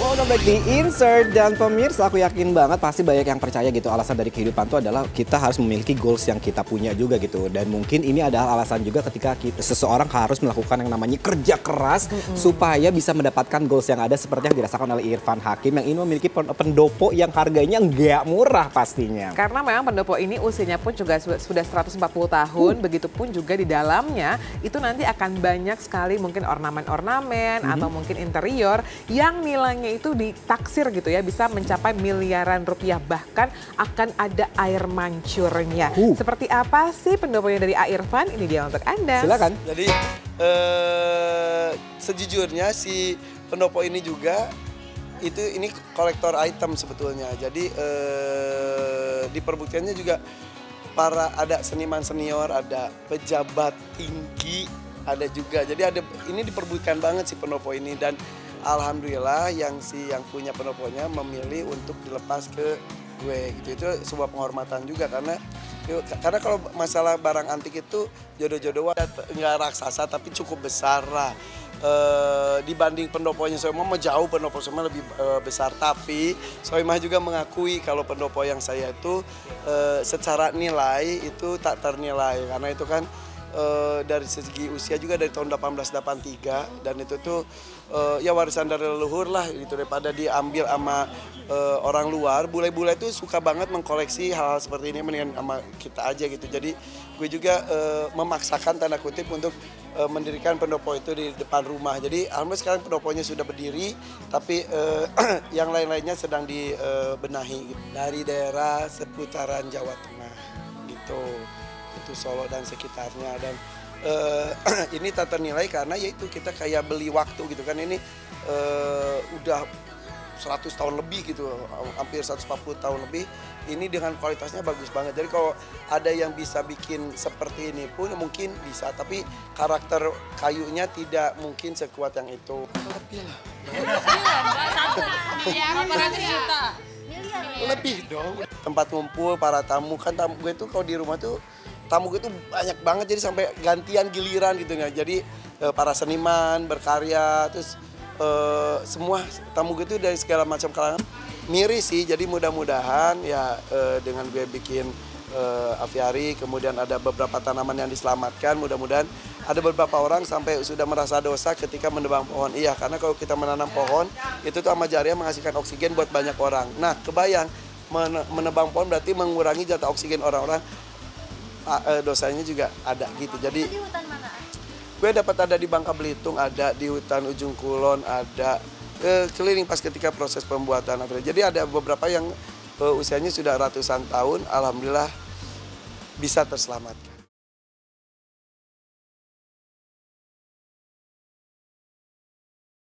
Welcome back di Insert. Dan pemirsa, aku yakin banget pasti banyak yang percaya gitu. Alasan dari kehidupan itu adalah kita harus memiliki goals yang kita punya juga gitu. Dan mungkin ini adalah alasan juga ketika seseorang harus melakukan yang namanya kerja keras supaya bisa mendapatkan goals yang ada seperti yang dirasakan oleh Irfan Hakim yang ini memiliki pendopo yang harganya nggak murah pastinya. Karena memang pendopo ini usianya pun juga sudah 140 tahun, begitupun juga di dalamnya itu nanti akan banyak sekali mungkin ornamen-ornamen atau mungkin interior yang nilainya itu ditaksir gitu ya, bisa mencapai miliaran rupiah, bahkan akan ada air mancurnya. Seperti apa sih pendoponya dari Irfan? Ini dia untuk Anda. Silakan. Jadi sejujurnya si pendopo ini juga ini kolektor item sebetulnya. Jadi diperbuktikannya juga ada seniman senior, ada pejabat tinggi, ada juga. Jadi ini diperbuktikan banget si pendopo ini, dan alhamdulillah yang punya pendoponya memilih untuk dilepas ke gue gitu. Itu sebuah penghormatan juga karena kalau masalah barang antik itu jodoh-jodoh nggak raksasa tapi cukup besar lah. Dibanding pendoponya Soimah jauh, pendopo Soimah lebih besar, tapi Soimah juga mengakui kalau pendopo yang saya itu secara nilai itu tak ternilai, karena itu kan dari segi usia juga dari tahun 1883, dan itu tuh ya warisan dari leluhur lah gitu, daripada diambil sama orang luar. Bule-bule tuh suka banget mengkoleksi hal-hal seperti ini, mendingan sama kita aja gitu. Jadi gue juga memaksakan tanda kutip untuk mendirikan pendopo itu di depan rumah. Jadi alhamdulillah sekarang pendoponya sudah berdiri, tapi yang lain-lainnya sedang dibenahi gitu. Dari daerah seputaran Jawa Tengah gitu. Itu Solo dan sekitarnya, dan ini tak ternilai karena yaitu kita kayak beli waktu gitu kan. Ini udah 100 tahun lebih gitu, hampir 140 tahun lebih, ini dengan kualitasnya bagus banget. Jadi kalau ada yang bisa bikin seperti ini pun mungkin bisa, tapi karakter kayunya tidak mungkin sekuat yang itu. Lebih lah. Lebih dong. Tempat ngumpul para tamu, kan tamu gue tuh kalau di rumah tuh tamu gue tuh banyak banget, jadi sampai gantian giliran gitu ya. Jadi para seniman berkarya, terus semua tamu gue tuh dari segala macam kalangan. Miris sih, jadi mudah-mudahan ya dengan gue bikin aviari, kemudian ada beberapa tanaman yang diselamatkan, mudah-mudahan ada beberapa orang sampai sudah merasa dosa ketika menebang pohon. Iya, karena kalau kita menanam pohon itu tuh sama jariah menghasilkan oksigen buat banyak orang. Nah, kebayang menebang pohon berarti mengurangi jatah oksigen orang-orang. Dosanya juga ada gitu. Jadi di hutan mana? Gue dapat ada di Bangka Belitung, ada di hutan Ujung Kulon, ada keliling pas ketika proses pembuatan. Jadi ada beberapa yang usianya sudah ratusan tahun, alhamdulillah bisa terselamatkan.